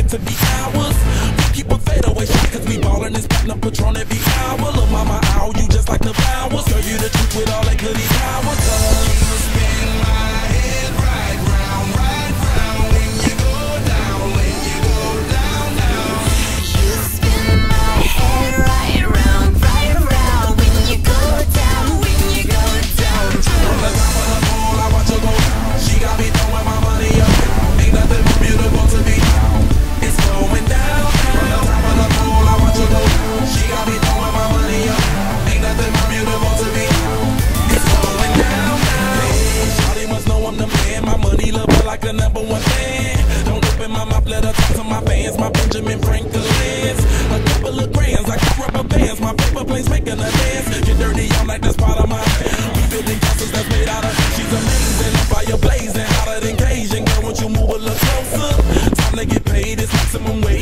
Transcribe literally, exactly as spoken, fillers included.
meant to be ours. We keep a fadeaway shot cause we ballin' this platinum Patron every hour. Look mama, ow, you just like the flowers. Girl, you the truth with all that goody powers. You spin my head right round, right round. When you go down, when you go down, down. You spin my head right round, right round. When you go down, when you go down, From the top of the pole, I watch her go down. She got me throwing my money up. Ain't nothing more beautiful to me. It's going down. From the top of the pole, I watch her go down. She got me throwing my money up. Ain't nothing more beautiful to me. It's going down, down. Hey, shawty must know I'm the man. My money love her like a number one fan. Don't open my mouth, let her talk to my fans. My Benjamin Franklin's. A couple of grands like rubber bands. My paper planes making a dance. Get dirty, I'm like that's part of my. We building castles that's made out of. She's amazing, I'm fire blazing, hotter than Cajun. Girl, won't you move a little closer? Time to get paid, it's maximum wage.